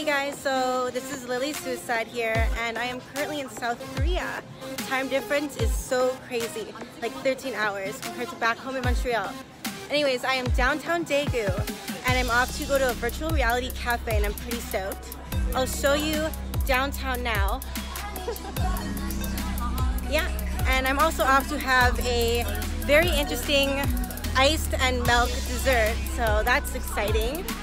Hey guys, so this is Lily Suicide here, and I am currently in South Korea. Time difference is so crazy, like 13 hours compared to back home in Montreal. Anyways, I am downtown Daegu, and I'm off to go to a virtual reality cafe, and I'm pretty stoked. I'll show you downtown now. Yeah, and I'm also off to have a very interesting iced and milk dessert, so that's exciting.